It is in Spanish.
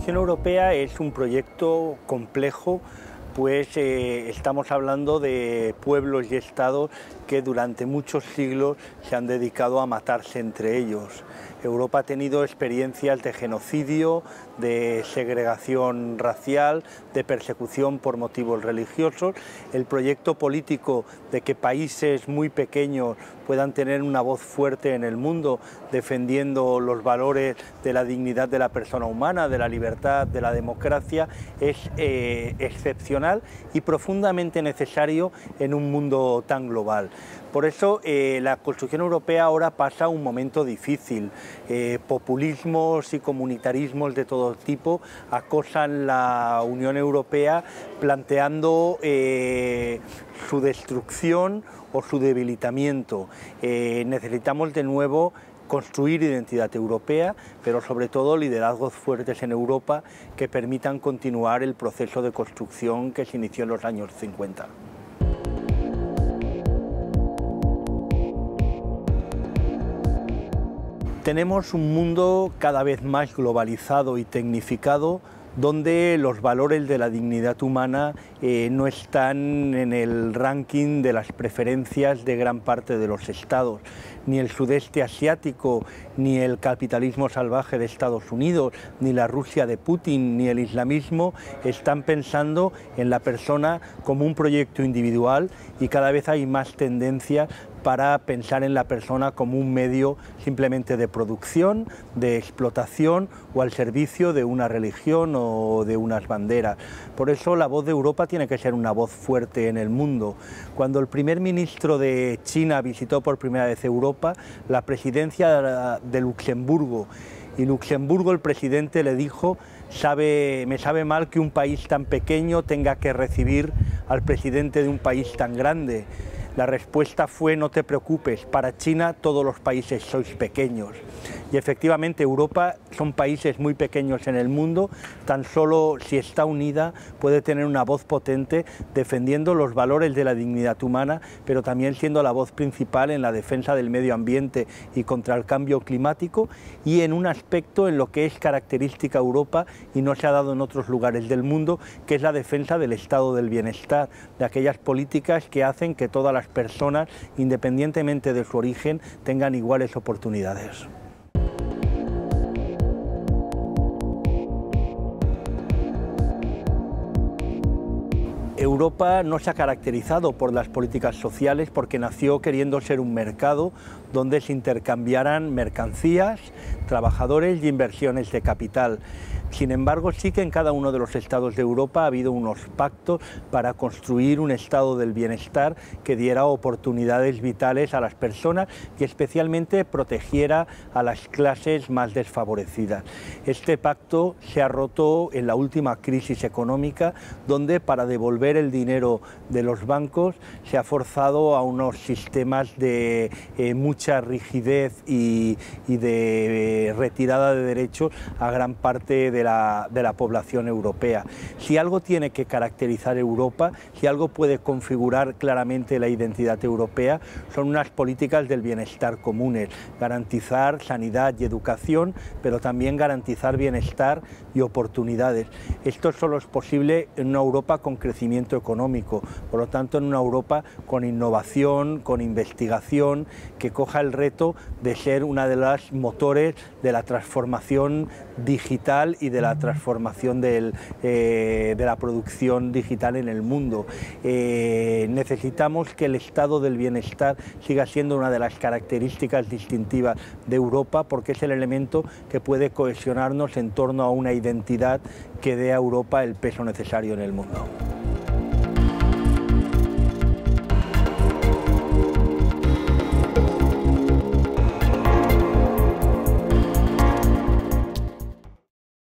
construcción europea es un proyecto complejo, pues estamos hablando de pueblos y estados que durante muchos siglos se han dedicado a matarse entre ellos. Europa ha tenido experiencias de genocidio, de segregación racial, de persecución por motivos religiosos. El proyecto político de que países muy pequeños puedan tener una voz fuerte en el mundo defendiendo los valores de la dignidad de la persona humana, de la libertad, de la democracia, es excepcional y profundamente necesario en un mundo tan global. Por eso la construcción europea ahora pasa un momento difícil. Populismos y comunitarismos de todo tipo acosan la Unión Europea planteando su destrucción o su debilitamiento. Necesitamos de nuevo construir identidad europea, pero sobre todo liderazgos fuertes en Europa que permitan continuar el proceso de construcción que se inició en los años 50. Tenemos un mundo cada vez más globalizado y tecnificado, donde los valores de la dignidad humana no están en el ranking de las preferencias de gran parte de los estados. Ni el sudeste asiático, ni el capitalismo salvaje de Estados Unidos, ni la Rusia de Putin, ni el islamismo están pensando en la persona como un proyecto individual, y cada vez hay más tendencias para pensar en la persona como un medio simplemente de producción, de explotación o al servicio de una religión o de unas banderas. Por eso la voz de Europa tiene que ser una voz fuerte en el mundo. Cuando el primer ministro de China visitó por primera vez Europa, la presidencia de Luxemburgo, y Luxemburgo, el presidente le dijo: me sabe mal que un país tan pequeño tenga que recibir al presidente de un país tan grande. La respuesta fue: no te preocupes, para China todos los países sois pequeños. Y efectivamente Europa son países muy pequeños en el mundo, tan solo si está unida puede tener una voz potente defendiendo los valores de la dignidad humana, pero también siendo la voz principal en la defensa del medio ambiente y contra el cambio climático, y en un aspecto en lo que es característica Europa y no se ha dado en otros lugares del mundo, que es la defensa del estado del bienestar, de aquellas políticas que hacen que todas las personas, independientemente de su origen, tengan iguales oportunidades. Europa no se ha caracterizado por las políticas sociales porque nació queriendo ser un mercado donde se intercambiaran mercancías, trabajadores y inversiones de capital. Sin embargo, sí que en cada uno de los estados de Europa ha habido unos pactos para construir un estado del bienestar que diera oportunidades vitales a las personas y especialmente protegiera a las clases más desfavorecidas. Este pacto se ha roto en la última crisis económica, donde para devolver el dinero de los bancos se ha forzado a unos sistemas de mucha rigidez y de retirada de derechos a gran parte de la población europea. Si algo tiene que caracterizar Europa, si algo puede configurar claramente la identidad europea, son unas políticas del bienestar comunes, garantizar sanidad y educación, pero también garantizar bienestar y oportunidades. Esto solo es posible en una Europa con crecimiento económico, por lo tanto en una Europa con innovación, con investigación, que coja el reto de ser una de las motores de la transformación digital y de la transformación de la producción digital en el mundo. Necesitamos que el estado del bienestar siga siendo una de las características distintivas de Europa, porque es el elemento que puede cohesionarnos en torno a una identidad que dé a Europa el peso necesario en el mundo.